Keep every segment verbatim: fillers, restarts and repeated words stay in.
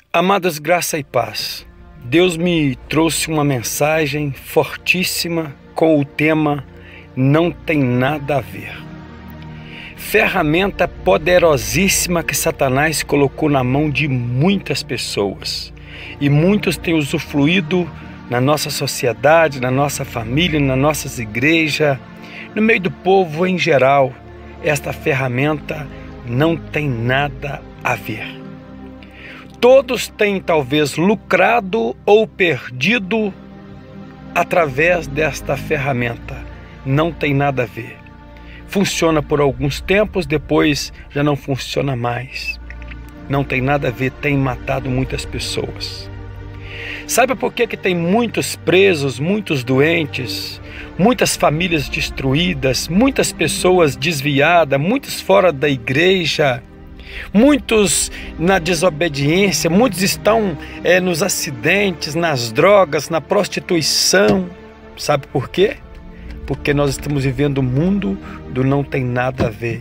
Amados, graça e paz. Deus me trouxe uma mensagem fortíssima com o tema Não Tem Nada a Ver. Ferramenta poderosíssima que Satanás colocou na mão de muitas pessoas. E muitos têm usufruído na nossa sociedade, na nossa família, nas nossas igrejas, no meio do povo em geral. Esta ferramenta não tem nada a ver. Todos têm talvez lucrado ou perdido através desta ferramenta. Não tem nada a ver. Funciona por alguns tempos, depois já não funciona mais. Não tem nada a ver, tem matado muitas pessoas. Sabe por que que tem muitos presos, muitos doentes, muitas famílias destruídas, muitas pessoas desviadas, muitos fora da igreja, muitos na desobediência, muitos estão é, nos acidentes, nas drogas, na prostituição? Sabe por quê? Porque nós estamos vivendo um mundo do não tem nada a ver.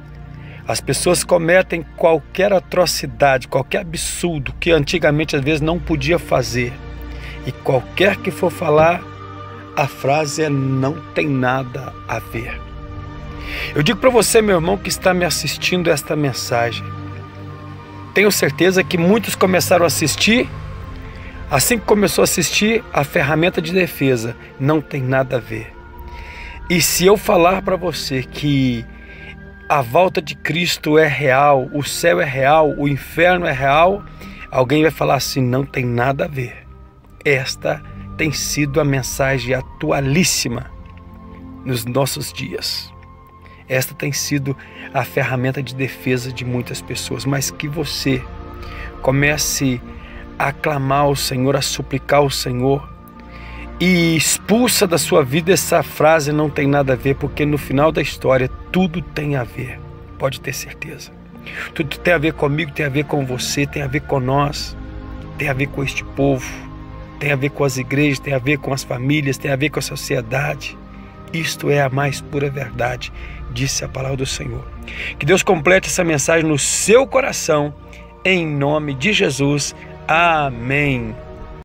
As pessoas cometem qualquer atrocidade, qualquer absurdo que antigamente às vezes não podia fazer. E qualquer que for falar, a frase é não tem nada a ver. Eu digo para você, meu irmão, que está me assistindo esta mensagem. Tenho certeza que muitos começaram a assistir. Assim que começou a assistir, a ferramenta de defesa não tem nada a ver. E se eu falar para você que a volta de Cristo é real, o céu é real, o inferno é real, alguém vai falar assim, não tem nada a ver. Esta tem sido a mensagem atualíssima nos nossos dias. Esta tem sido a ferramenta de defesa de muitas pessoas, mas que você comece a clamar ao Senhor, a suplicar ao Senhor e expulsa da sua vida essa frase não tem nada a ver, porque no final da história tudo tem a ver, pode ter certeza. Tudo tem a ver comigo, tem a ver com você, tem a ver com nós, tem a ver com este povo, tem a ver com as igrejas, tem a ver com as famílias, tem a ver com a sociedade. Isto é a mais pura verdade, disse a palavra do Senhor. Que Deus complete essa mensagem no seu coração, em nome de Jesus. Amém.